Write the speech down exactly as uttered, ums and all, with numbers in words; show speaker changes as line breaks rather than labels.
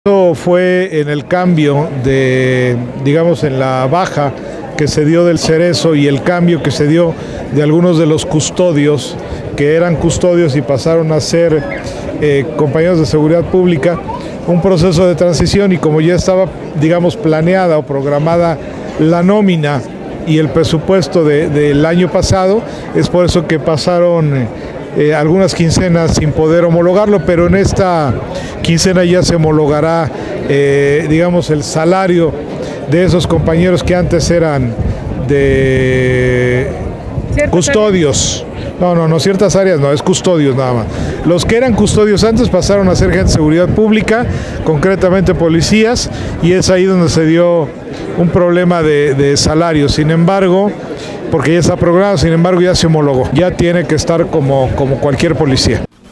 Eso fue en el cambio de, digamos, en la baja que se dio del Cerezo y el cambio que se dio de algunos de los custodios que eran custodios y pasaron a ser eh, compañeros de seguridad pública, un proceso de transición, y como ya estaba, digamos, planeada o programada la nómina y el presupuesto de, del año pasado, es por eso que pasaron eh, algunas quincenas sin poder homologarlo, pero en esta quincena ya se homologará, eh, digamos, el salario de esos compañeros que antes eran de custodios. No, no, no, ciertas áreas no, es custodios nada más. Los que eran custodios antes pasaron a ser gente de seguridad pública, concretamente policías, y es ahí donde se dio un problema de, de salario. Sin embargo, porque ya está programado, sin embargo ya se homologó, ya tiene que estar como, como cualquier policía.